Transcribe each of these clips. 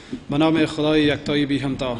به نام خدای یکتای بی همتا.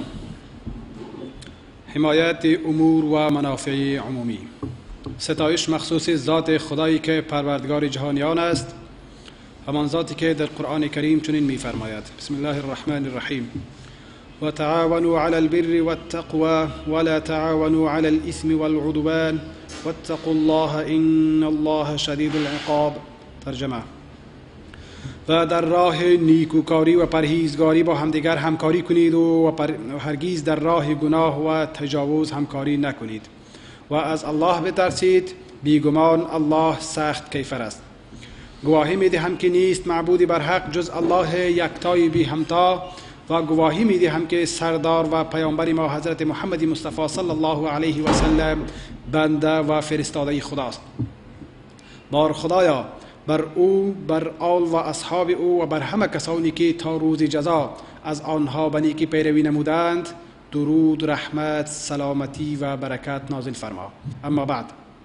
حمایت امور و منافع عمومی. ستایش مخصوص ذات خدایی که پروردگار جهانیان است، همان ذاتی که در قرآن کریم چنین می‌فرماید: بسم الله الرحمن الرحیم: و تعاونوا علی البر والتقوى ولا تعاونوا علی الاثم والعدوان واتقوا الله ان الله شدید العقاب. ترجمه: و در راه نیکوکاری و پرهیزگاری با همدیگر همکاری کنید و هرگیز در راه گناه و تجاوز همکاری نکنید و از الله بترسید، بیگمان الله سخت کیفر است. گواهی میدهم که نیست معبودی بر حق جز الله یکتای بی همتا و گواهی میدهم که سردار و پیامبر ما حضرت محمد مصطفی صلی الله علیه و سلم بنده و فرستاده خداست. بار خدایا بر او، بر آل و اصحاب او و بر همه کسانی که تا روز جزا از آنها به نیکی پیروی نمودند درود، رحمت، سلامتی و برکت نازل فرما. اما بعد،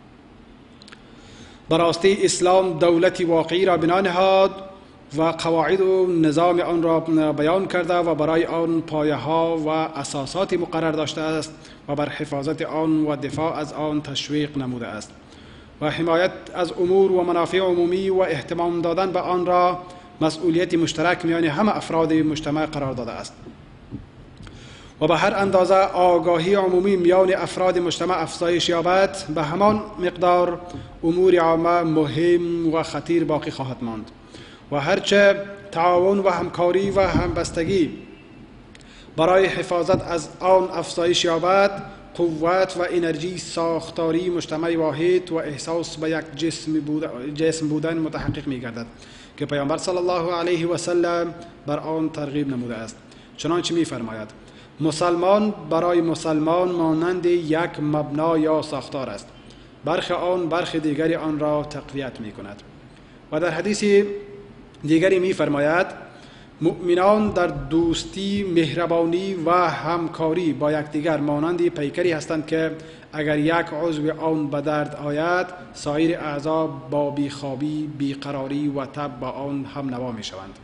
براستی اسلام دولتی واقعی را بنا نهاد و قواعد و نظام آن را بیان کرده و برای آن پایه ها و اساسات مقرر داشته است و بر حفاظت آن و دفاع از آن تشویق نموده است و حمایت از امور و منافع عمومی و اهتمام دادن به آن را مسئولیت مشترک میان همه افراد مجتمع قرار داده است و به هر اندازه آگاهی عمومی میان افراد مجتمع افزایش یابد، به همان مقدار امور عامه مهم و خطیر باقی خواهد ماند و هرچه تعاون و همکاری و همبستگی برای حفاظت از آن افزایش یابد، قوت و انرژی ساختاری مجتمع واحد و احساس به یک جسم بودن متحقق می گردد که پیامبر صلی الله علیه و سلم بر آن ترغیب نموده است. چنانچه می فرماید: مسلمان برای مسلمان مانند یک مبنا یا ساختار است، برخ آن برخ دیگری آن را تقویت می کند. و در حدیث دیگری می فرماید: مؤمنان در دوستی، مهربانی و همکاری با یکدیگر مانند پیکری هستند که اگر یک عضو آن به درد آید، سایر اعضا با بیخوابی، بیقراری و تب با آن هم نوا می شوند.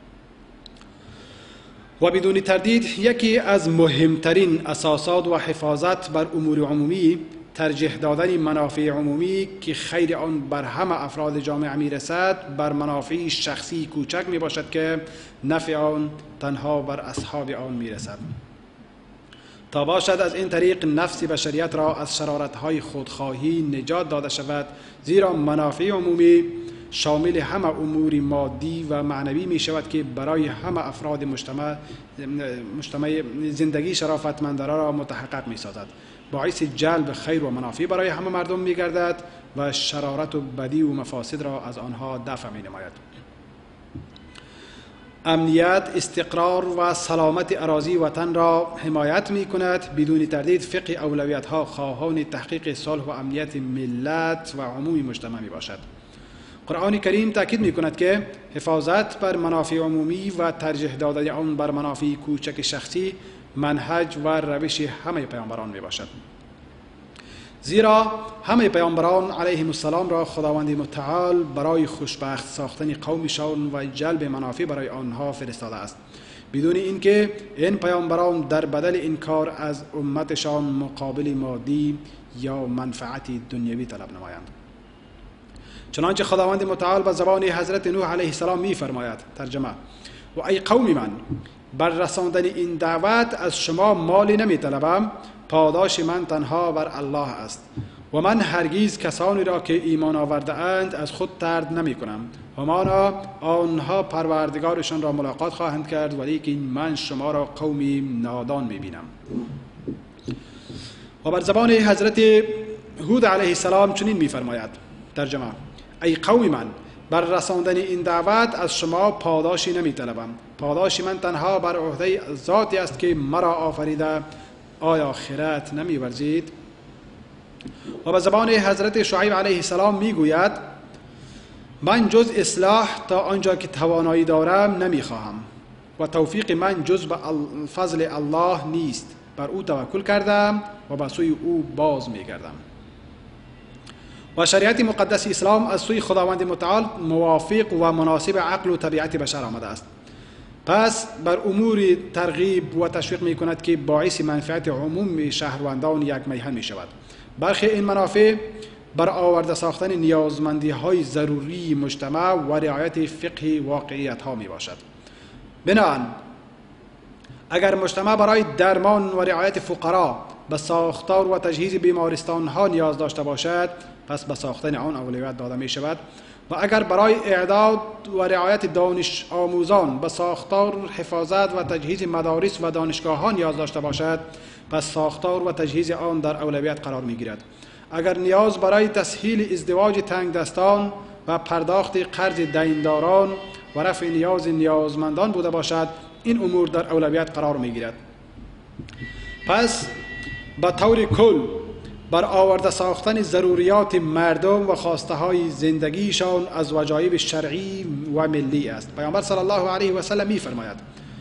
و بدون تردید یکی از مهمترین اساسات و حفاظت بر امور عمومی ترجیح دادن منافع عمومی که خیر آن بر همه افراد جامعه می رسد بر منافع شخصی کوچک می باشد که نفع آن تنها بر اصحاب آن می رسد، تا باشد از این طریق نفس بشریت را از شرارت‌های خودخواهی نجات داده شود، زیرا منافع عمومی شامل همه امور مادی و معنوی می شود که برای همه افراد مجتمع زندگی شرافتمندانه را متحقق می سازد، باعث جلب خیر و منافع برای همه مردم می گردد و شرارت و بدی و مفاسد را از آنها دفع می نماید. امنیت، استقرار و سلامت اراضی وطن را حمایت می کند. بدون تردید فقه اولویت ها خواهان تحقیق صلح و امنیت ملت و عموم مجتمع می باشد. قرآن کریم تاکید می کند که حفاظت بر منافع عمومی و ترجیح دادن آن بر منافع کوچک شخصی منهج و روش همه پیامبران می باشد، زیرا همه پیامبران علیهم السلام را خداوند متعال برای خوشبخت ساختن قومشان و جلب منافع برای آنها فرستاده است، بدون اینکه این پیامبران در بدل این کار از امتشان مقابل مادی یا منفعت دنیوی طلب نمایند. چنانچه خداوند متعال به زبان حضرت نوح علیه السلام می فرماید: ترجمه: و ای قوم من، بر رساندن این دعوت از شما مالی نمی طلبم، پاداش من تنها بر الله است و من هرگیز کسانی را که ایمان آورده اند از خود طرد نمی کنم. همانا آنها پروردگارشان را ملاقات خواهند کرد، ولیکن من شما را قومی نادان می بینم. و بر زبان حضرت هود علیه السلام چنین می فرماید: ترجمه: ای قوم من، بر رساندن این دعوت از شما پاداشی نمی طلبم، پاداش من تنها بر عهده ذاتی است که مرا آفریده، آیا خیرت نمی ورزید؟ و به زبان حضرت شعیب علیه السلام می گوید: من جز اصلاح تا آنجا که توانایی دارم نمی خواهم و توفیق من جز به فضل الله نیست، بر او توکل کردم و به سوی او باز می گردم. و شریعت مقدس اسلام از سوی خداوند متعال موافق و مناسب عقل و طبیعت بشر آمده است. پس بر امور ترغیب و تشویق می کند که باعث منفعت عموم شهروندان یک میهن می شود. برخی این منافع بر آورده ساختن نیازمندی های ضروری مجتمع و رعایت فقه واقعیت ها می باشد. بنابراین اگر مجتمع برای درمان و رعایت فقرا به ساختار و تجهیز بیمارستان ها نیاز داشته باشد، پس به ساختن آن اولویت داده می شود. و اگر برای اعداد و رعایت دانش آموزان به ساختار، حفاظت و تجهیز مدارس و دانشگاه ها نیاز داشته باشد، پس ساختار و تجهیز آن در اولویت قرار می گیرد. اگر نیاز برای تسهیل ازدواج تنگ دستان و پرداخت قرض دینداران و رفع نیازمندان بوده باشد، این امور در اولویت قرار می گیرد. پس به طور کل بر آورده ساختن ضروریات مردم و خواسته های زندگیشان از وجایب شرعی و ملی است. پیامبر صلی الله علیه و سلم می فرماید: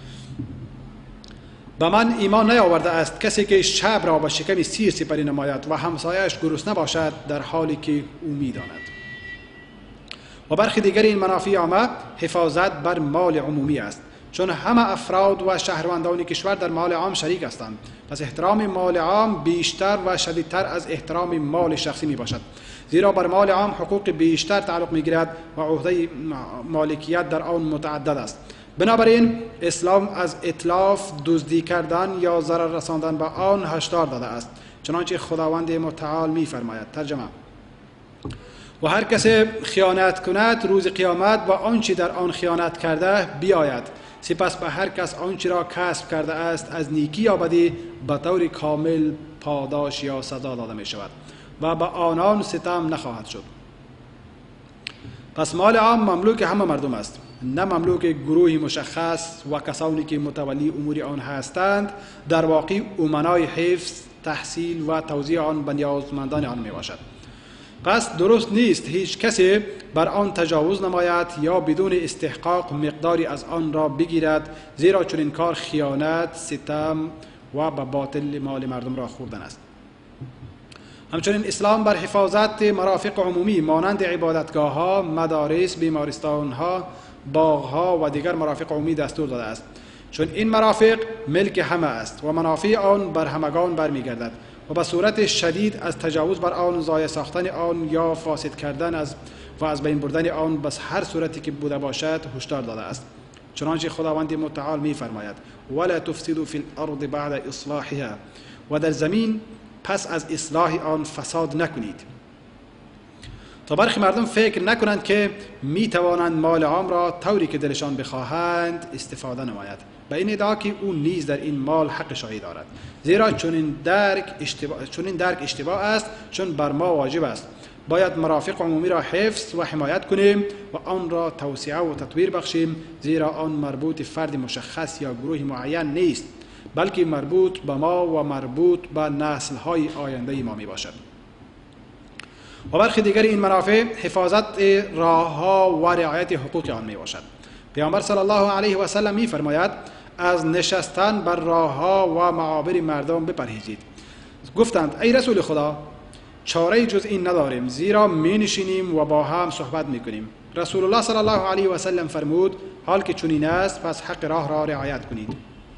به من ایمان نیاورده است کسی که شب را به شکم سیر سپری نماید و همسایه‌اش گرسنه باشد در حالی که او می‌داند. و برخی دیگر این منافع عامه حفاظت بر مال عمومی است، چون همه افراد و شهروندان کشور در مال عام شریک هستند. پس احترام مال عام بیشتر و شدیدتر از احترام مال شخصی می باشد، زیرا بر مال عام حقوق بیشتر تعلق می گیرد و عهده مالکیت در آن متعدد است. بنابراین اسلام از اتلاف، دزدی کردن یا ضرر رساندن به آن هشدار داده است، چنانچه خداوند متعال می فرماید. ترجمه: و هر کس خیانت کند روز قیامت و آنچه در آن خیانت کرده بیاید، سپس به هر کس آنچه را کسب کرده است از نیکی یا بدی به طور کامل پاداش یا سزا داده می شود و به آنان ستم نخواهد شد. پس مال عام مملوک همه مردم است، نه مملوک گروهی مشخص و کسانی که متولی امور آن هستند. در واقع امنای حفظ، تحصیل و توزیع آن به نیازمندان آن می باشد. پس درست نیست هیچ کسی بر آن تجاوز نماید یا بدون استحقاق مقداری از آن را بگیرد، زیرا چنین کار خیانت، ستم و به باطل مال مردم را خوردن است. همچنین اسلام بر حفاظت مرافق عمومی مانند عبادتگاه ها، مدارس، بیمارستان ها، باغ ها و دیگر مرافق عمومی دستور داده است، چون این مرافق ملک همه است و منافع آن بر همگان برمیگردد و به صورت شدید از تجاوز بر آن، ضایع ساختن آن یا فاسد کردن و از بین بردن آن بس هر صورتی که بوده باشد هشدار داده است. چنانچه خداوند متعال می فرماید: ولا تفسدوا فی الارض بعد اصلاحها، و در زمین پس از اصلاح آن فساد نکنید. تا برخی مردم فکر نکنند که می توانند مال عام را طوری که دلشان بخواهند استفاده نماید. به این ادعا که او نیز در این مال حق شاهی دارد، زیرا چنین درک اشتباه است، چون بر ما واجب است باید مرافق عمومی را حفظ و حمایت کنیم و آن را توسعه و تطویر بخشیم، زیرا آن مربوط فرد مشخص یا گروه معین نیست، بلکه مربوط به ما و مربوط به نسل‌های آینده ما می باشد. و برخی دیگر این منافع حفاظت راه‌ها و رعایت حقوق آن می باشد. پیامبر صلی الله علیه و سلم می فرماید: از نشستن بر راه‌ها و معابر مردم بپرهیزید. گفتند: ای رسول خدا، چاره جز این نداریم، زیرا می نشینیم و با هم صحبت می کنیم. رسول الله صلی الله علیه و سلم فرمود: حال که چنین است پس حق راه را رعایت کنید.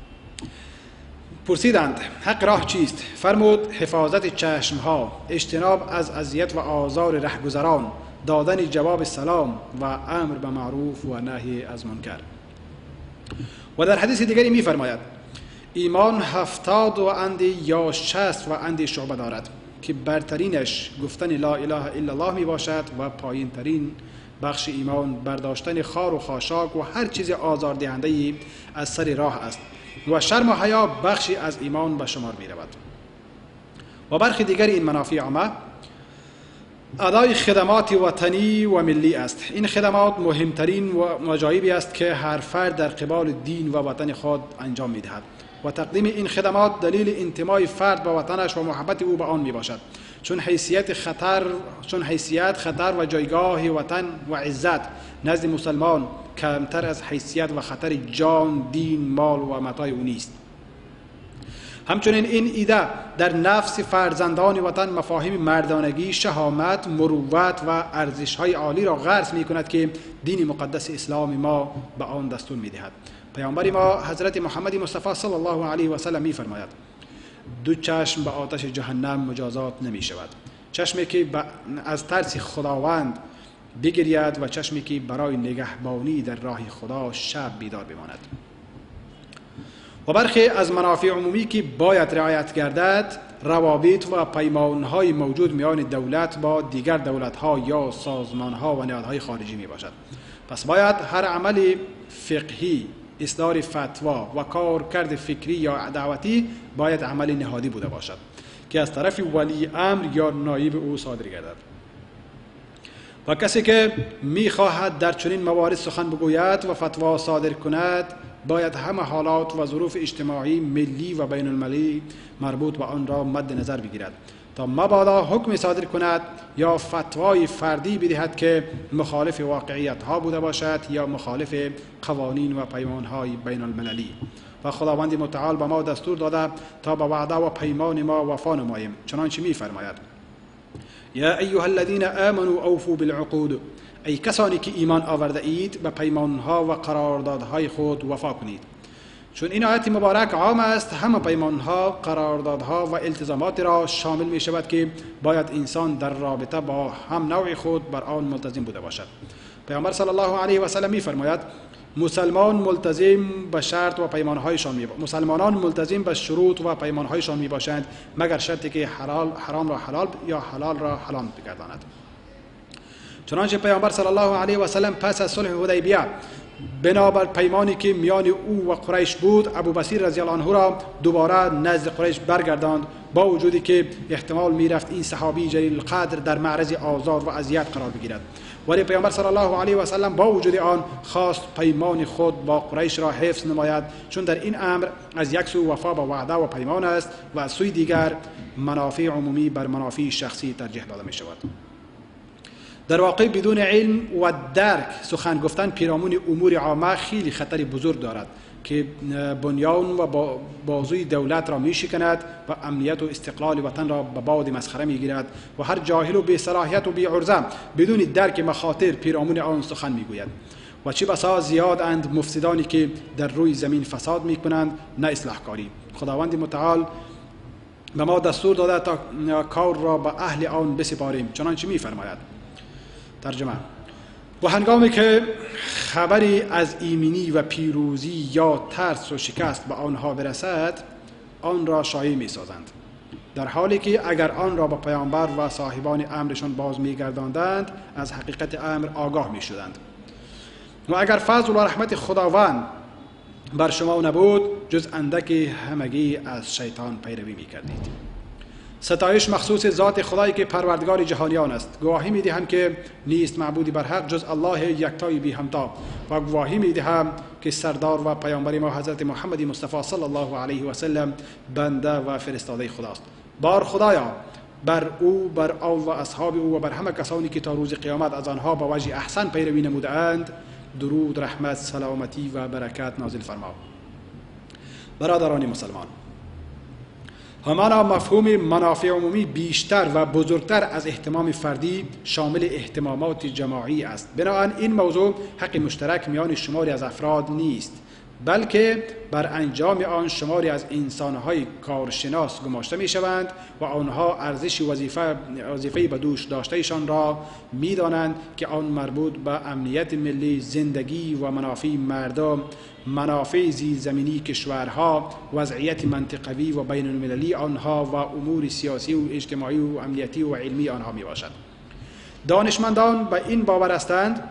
پرسیدند: حق راه چیست؟ فرمود: حفاظت چشمها، اجتناب از اذیت و آزار رهگذران، دادن جواب سلام و امر به معروف و نهی از منکر. و در حدیث دیگری می فرماید: ایمان 70 و اندی یا 60 و اندی شعبه دارد که برترینش گفتن لا اله الا الله می باشد و پایین ترین بخش ایمان برداشتن خار و خاشاک و هر چیز آزاردهنده‌ای از سر راه است و شرم و حیا بخشی از ایمان به شمار می رود. و برخی دیگر این منافع عامه ادای خدمات وطنی و ملی است. این خدمات مهمترین و مجایبی است که هر فرد در قبال دین و وطن خود انجام می دهد و تقدیم این خدمات دلیل انتمای فرد به وطنش و محبت او به آن می باشد، چون حیثیت خطر و جایگاه وطن و عزت نزد مسلمان کمتر از حیثیت و خطر جان، دین، مال و متاع او نیست. همچنین این ایده در نفس فرزندان وطن مفاهیم مردانگی، شهامت، مروت و ارزش‌های عالی را غرس می‌کند که دین مقدس اسلام ما به آن دستور می‌دهد پیامبر ما حضرت محمد مصطفی صلی الله علیه و سلم می فرماید دو چشم به آتش جهنم مجازات نمی شود، چشمی که از ترس خداوند بگرید و چشمی که برای نگهبانی در راه خدا شب بیدار بماند. و برخی از منافع عمومی که باید رعایت گردد روابط و پیمانهای موجود میان دولت با دیگر دولت‌ها یا سازمان‌ها و نهادهای خارجی می باشد. پس باید هر عمل فقهی، اصدار فتوا و کارکرد فکری یا دعوتی باید عمل نهادی بوده باشد که از طرف ولی امر یا نایب او صادر گردد. و کسی که می‌خواهد در چنین موارد سخن بگوید و فتوا صادر کند باید همه حالات و ظروف اجتماعی، ملی و بین المللی مربوط به آن را مد نظر بگیرد تا مبادا حکم صادر کند یا فتوای فردی بدهد که مخالف واقعیت ها بوده باشد یا مخالف قوانین و پیمان های بین المللی. و خداوند متعال به ما دستور داده تا به وعده و پیمان ما وفا نماییم، چنانچه می فرماید یا ایها الذین آمنوا اوفوا بالعقود، ای کسانی که ایمان آورده اید به پیمانها و قراردادهای خود وفا کنید. چون این آیت مبارک عام است، همه پیمانها، قراردادها و التزامات را شامل می شود که باید انسان در رابطه با هم نوع خود بر آن ملتزم بوده باشد. پیامبر صلی الله علیه و سلم می فرماید مسلمان ملتزم به شرط و پیمانهایشان مسلمانان ملتزم به شروط و پیمانهایشان می باشند مگر شرطی که حرام را حلال یا حلال را حرام بگرداند. چنانچه پیامبر صلی الله علیه و سلم پس از صلح حدیبیه بنابر پیمانی که میان او و قریش بود ابوبصیر رضی الله عنه را دوباره نزد قریش برگرداند، با وجودی که احتمال میرفت این صحابی جلیل القدر در معرض آزار و اذیت قرار بگیرد، ولی پیامبر صلی الله علیه و سلم با وجود آن خواست پیمان خود با قریش را حفظ نماید، چون در این امر از یک سو وفا به وعده و پیمان است و از سوی دیگر منافع عمومی بر منافع شخصی ترجیح داده می شود. در واقع بدون علم و درک سخن گفتن پیرامون امور عامه خیلی خطر بزرگ دارد که بنیان و بازوی دولت را می شکند و امنیت و استقلال وطن را به باد مسخره می گیرد و هر جاهل و بی صلاحیت و بی عرضه بدون درک مخاطر پیرامون آن سخن می گوید. و چه بسا زیادند مفسدانی که در روی زمین فساد می کنند نه اصلاح کاری. خداوند متعال به ما دستور داده تا کار را به اهل آن بسپاریم، چنانچه می فرماید. ترجمه: و هنگامی که خبری از ایمنی و پیروزی یا ترس و شکست به آنها برسد آن را شایع می سازند، در حالی که اگر آن را به پیامبر و صاحبان امرشان باز می گرداندند از حقیقت امر آگاه می شدند. و اگر فضل و رحمت خداوند بر شما نبود جز اندک همگی از شیطان پیروی می کردید. ستایش مخصوص ذات خدایی که پروردگار جهانیان است. گواهی می دهم که نیست معبودی بر حق جز الله یکتای بی همتا و گواهی می دهم که سردار و پیامبر ما حضرت محمد مصطفی صلی الله علیه و سلم بنده و فرستاده خداست. بار خدایا بر او، بر آل و اصحاب او و بر همه کسانی که تا روز قیامت از آنها با وجه احسن پیروی نمودند درود، رحمت، سلامتی و برکت نازل فرما. برادران مسلمان، همانا مفهوم منافع عمومی بیشتر و بزرگتر از اهتمام فردی شامل اهتمامات جماعی است. بنابراین این موضوع حق مشترک میان شماری از افراد نیست، بلکه بر انجام آن شماری از انسانهای کارشناس گماشته می شوند و آنها ارزش وظیفه به دوش داشتهشان را می دانند که آن مربوط به امنیت ملی، زندگی و منافع مردم، منافع زیرزمینی کشورها، وضعیت منطقوی و بین المللی آنها و امور سیاسی و اجتماعی و امنیتی و علمی آنها می باشد. دانشمندان به این باور هستند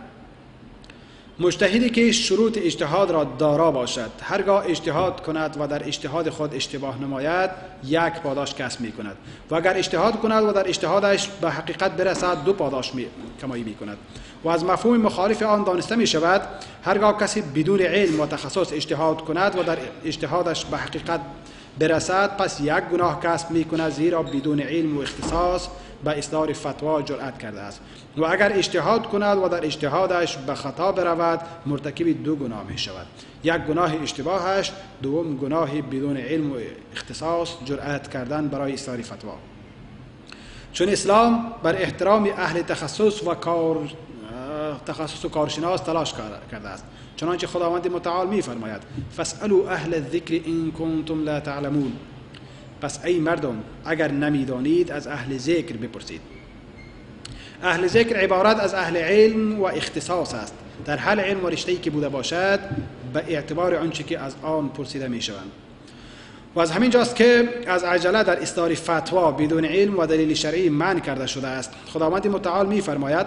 مجتهدی که شروط اجتهاد را دارا باشد هرگاه اجتهاد کند و در اجتهاد خود اشتباه نماید یک پاداش کسب می کند و اگر اجتهاد کند و در اجتهادش به حقیقت برسد دو پاداش کمایی می کند. و از مفهوم مخالف آن دانسته می شود هرگاه کسی بدون علم و تخصص اجتهاد کند و در اجتهادش به حقیقت برسد پس یک گناه کسب می کند، زیرا بدون علم و اختصاص به اصدار فتوا جرأت کرده است. و اگر اجتهاد کند و در اجتهادش به خطا برود مرتکب دو گناه می شود، یک گناه اشتباهش، دوم گناه بدون علم و اختصاص جرأت کردن برای اصدار فتوا. چون اسلام بر احترام اهل تخصص و تخصص و کارشناس تلاش کرده است. چنانچه خداوند متعال می‌فرماید فاسألوا اهل الذکر ان کنتم لا تعلمون. پس ای مردم اگر نمیدانید از اهل ذکر بپرسید. اهل ذکر عبارت از اهل علم و اختصاص است. در هر علم و رشته‌ای که بوده باشد به اعتبار آنچه که از آن پرسیده می‌شوند. و از همین جاست که از عجله در اصدار فتوا بدون علم و دلیل شرعی منع کرده شده است. خداوند متعال می‌فرماید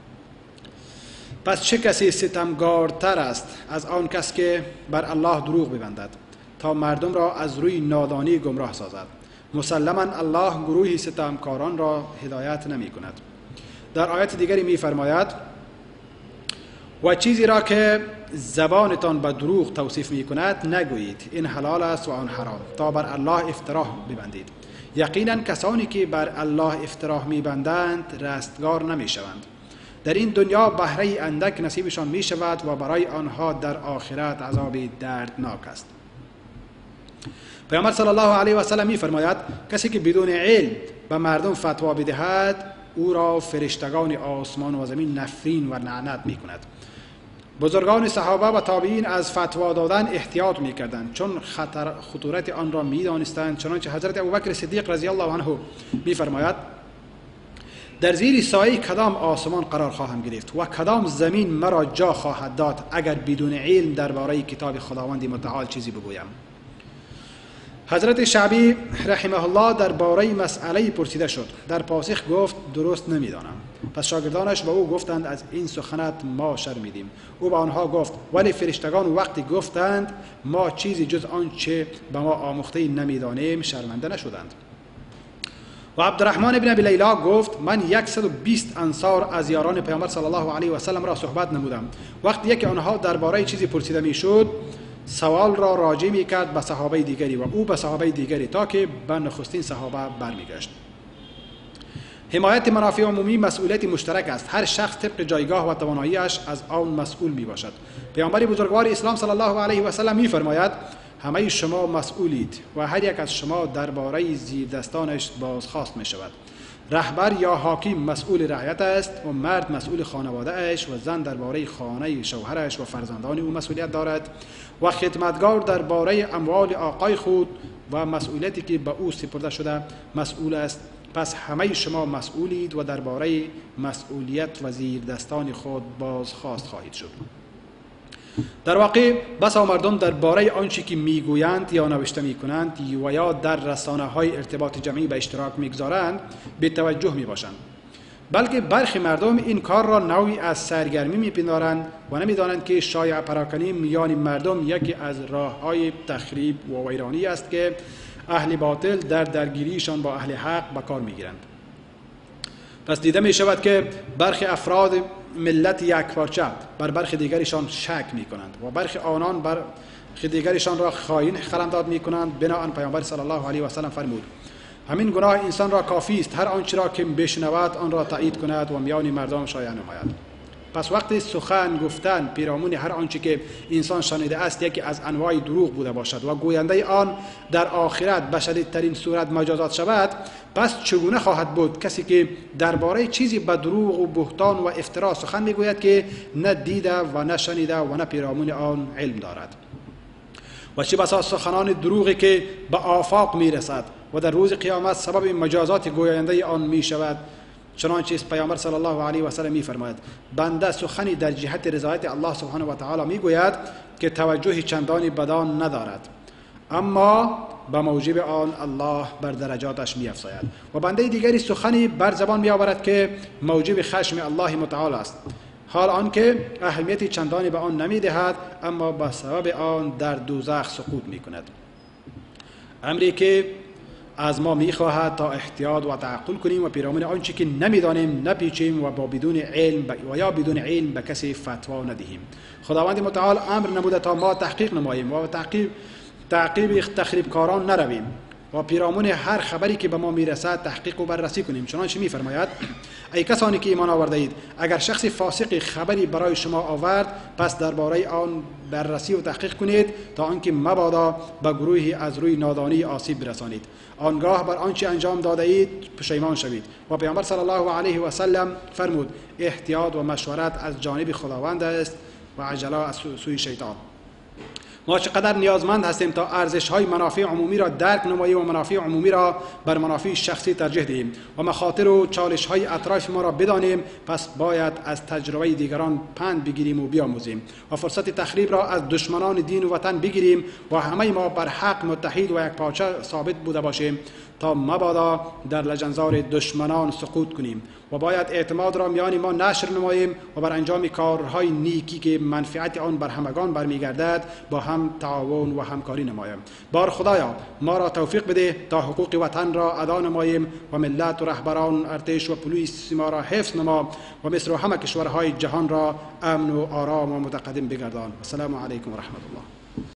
پس چه کسی ستمگارتر است از آن کس که بر الله دروغ ببندد تا مردم را از روی نادانی گمراه سازد. مسلما الله گروهی ستمکاران را هدایت نمی کند. در آیت دیگری می فرماید و چیزی را که زبانتان به دروغ توصیف می کند نگویید این حلال است و آن حرام تا بر الله افتراه ببندید. یقینا کسانی که بر الله افتراه می بندند رستگار نمی شوند. در این دنیا بهره اندک نصیبشان می شود و برای آنها در آخرت عذاب دردناک است. پیامبر صلی الله علیه و سلم می فرماید کسی که بدون علم به مردم فتوا بدهد او را فرشتگان آسمان و زمین نفرین و لعنت می کند. بزرگان صحابه و تابعین از فتوا دادن احتیاط می کردند چون خطورت آن را می دانستند. چنانچه حضرت ابوبکر صدیق رضی الله عنه می فرماید در زیر سایه کدام آسمان قرار خواهم گرفت و کدام زمین مرا جا خواهد داد اگر بدون علم درباره کتاب خداوند متعال چیزی بگویم. حضرت شعبی رحمه الله درباره مسئله پرسیده شد. در پاسخ گفت درست نمیدانم. پس شاگردانش به او گفتند از این سخنت ما شرمیدیم. او به آنها گفت ولی فرشتگان وقتی گفتند ما چیزی جز آنچه به ما آموخته نمیدانیم شرمنده نشدند. و عبدالرحمن ابن ابی لیلا گفت من 120 انصار از یاران پیامبر صلی الله علیه و سلم را صحبت نمودم. وقتی یکی آنها درباره چیزی پرسیده میشد سوال را راجع می کرد به صحابه دیگری و او به صحابه دیگری تا که به نخستین صحابه برمیگشت. حمایت منافع عمومی مسئولیت مشترک است. هر شخص طبق جایگاه و تواناییش از آن مسئول می باشد. پیامبر بزرگوار اسلام صلی الله علیه و سلم می فرماید همه شما مسئولید و هر یک از شما درباره زیردستانش بازخواست می شود. رهبر یا حاکم مسئول رعیت است و مرد مسئول خانواده اش و زن درباره خانه شوهرش و فرزندان او مسئولیت دارد و خدمتگار درباره اموال آقای خود و مسئولیتی که به او سپرده شده مسئول است. پس همه شما مسئولید و درباره مسئولیت و زیردستان خود بازخواست خواهید شد. در واقع بسا مردم درباره آنچه که میگویند یا نوشته میکنند و یا در رسانه‌های ارتباط جمعی به اشتراک میگذارند بی توجه میباشند، بلکه برخی مردم این کار را نوعی از سرگرمی میپندارند و نمیدانند که شایعه پراکنی میان مردم یکی از راه‌های تخریب و ویرانی است که اهل باطل در درگیریشان با اهل حق به کار میگیرند. پس دیده می شود که برخی افراد ملت یکپارچه بر برخی دیگرشان شک می کنند و برخی آنان برخی دیگرشان را خائن قلمداد می کنند. بنابراین پیامبر صلی الله علیه و سلم فرمود همین گناه انسان را کافی است هر آنچه را که بشنود آن را تایید کند و میان مردم شایع نماید. پس وقتی سخن گفتن پیرامون هر آنچه که انسان شنیده است یکی از انواع دروغ بوده باشد و گوینده آن در آخرت به شدیدترین صورت مجازات شود، پس چگونه خواهد بود کسی که درباره چیزی به دروغ و بهتان و افترا سخن میگوید که نه دیده و نه شنیده و نه پیرامون آن علم دارد؟ و چه بسا سخنان دروغی که به آفاق میرسد و در روز قیامت سبب مجازات گوینده آن میشود. چنانچه پیامبر صلی الله علیه و سلم می‌فرماید بنده سخنی در جهت رضایت الله سبحانه و تعالی میگوید که توجه چندانی بدان ندارد، اما به موجب آن الله بر درجاتش می‌افزاید و بنده دیگری سخنی بر زبان میآورد که موجب خشم الله متعال است، حال آنکه اهمیت چندانی به آن نمیدهد اما به سبب آن در دوزخ سقوط میکند. امری که از ما میخواهد تا احتیاط و تعقل کنیم و پیرامون آنچه که نمیدانیم نپیچیم و با بدون علم و یا بدون علم به کسی فتوا ندهیم. خداوند متعال امر نموده تا ما تحقیق نماییم و تعقیب تخریبکاران نرویم و پیرامون هر خبری که به ما میرسد تحقیق و بررسی کنیم. چنانچه میفرماید ای کسانی که ایمان آورده اید، اگر شخص فاسقی خبری برای شما آورد، پس درباره آن بررسی و تحقیق کنید تا آنکه مبادا به گروهی از روی نادانی آسیب برسانید، آنگاه بر آنچه انجام داده اید پشیمان شوید. و پیامبر صلی الله علیه و سلم فرمود احتیاط و مشورت از جانب خداوند است و عجله از سوی شیطان. ما چقدر نیازمند هستیم تا ارزش‌های منافع عمومی را درک نماییم و منافع عمومی را بر منافع شخصی ترجیح دهیم و مخاطر و چالش‌های اطراف ما را بدانیم. پس باید از تجربه دیگران پند بگیریم و بیاموزیم و فرصت تخریب را از دشمنان دین و وطن بگیریم و همه ما بر حق متحد و یکپارچه ثابت بوده باشیم تا مبادا در لجنزار دشمنان سقوط کنیم. و باید اعتماد را میان ما نشر نماییم و بر انجام کارهای نیکی که منفعت آن بر همگان برمیگردد با هم تعاون و همکاری نماییم. بار خدایا ما را توفیق بده تا حقوق وطن را ادا نماییم و ملت و رهبران ارتش و پلیس ما را حفظ نما و مصر و همه کشورهای جهان را امن و آرام و متقدم بگردان. السلام علیکم و رحمت الله.